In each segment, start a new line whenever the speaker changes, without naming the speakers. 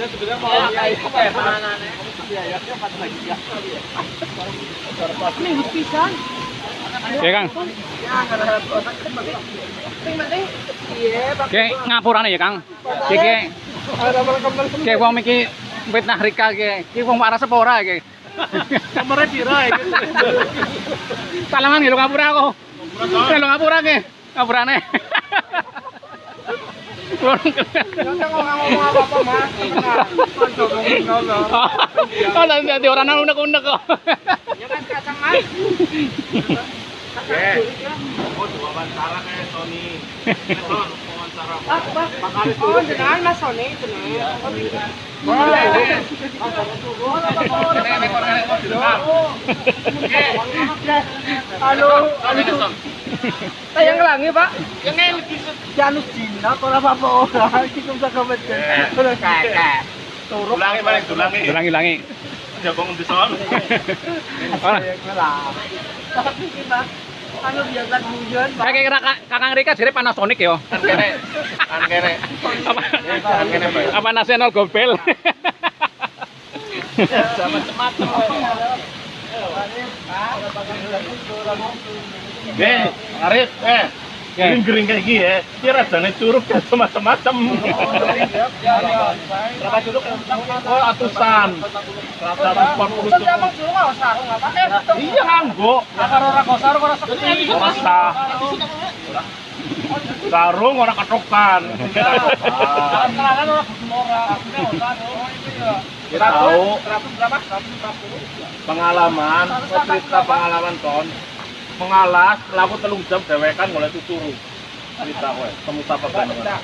Dia sebenarnya mau kayak panganannya. Biayanya pas lagi ya.
Minggu pisan.
Ya Kang.
Ya karena penting iya,
Oke, ngapurane ya Kang. Iki kayak wong iki fitnah Rika iki wong waras apa ora iki?
nomornya viral ya.
Salangan gitu ngapura aku. Kalau ngapura ke, ngapurane.
Kita ngomong apa-apa, Mas.
Oh, nanti orang unek-unek kok.
Ya kan kacang, Mas. Oke. Oh, wawancara kayak Sony. Metron, wawancara. Oh, jenengan Mas Sony, jenengan. Halo, tayang langi Pak. Yang lebih janus Cina, kalau apa orang kita bisa kabatin. Tulangi balik,
Ulangi.
Jabong di sana. Tapi kita anu biasa hujan.
Kayak kira Kakang Rika jadi Panasonic ya.
Kan kene.
Apa National Gobel?
Sama macam. Arif, gering-gering kayak gini ya. Kira rasanya curug ya macam-macam. Berapa curug? Oh, atusan. 140 curug. Iya, nganggo. Masa. Sarung orang katokan. Kita tahu pengalaman, cerita pengalaman ton mengalas laku 3 jam dewekan mulai turu cerita kowe temu sapa panjenengan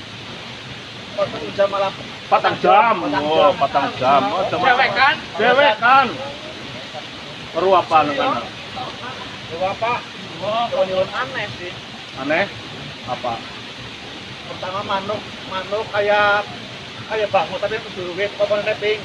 4 jam malah 4 jam oh 4 jam dewekan perlu apa nang perlu apa nyuwun aneh sih aneh apa pertama manuk kayak bangun tapi duit apa netting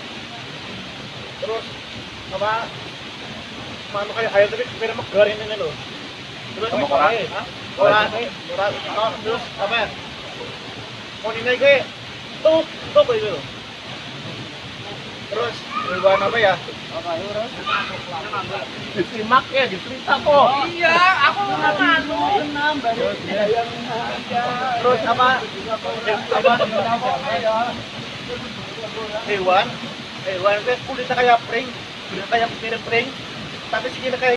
terus apa manuk kayak air tapi beda megar ini loh terus orang terus apa mau ini gue tuh itu terus hewan apa ya disimak ya dicerita kok iya aku nggak manuk terus apa hewan itu kulitnya kayak pring mirip pring tapi sini kayak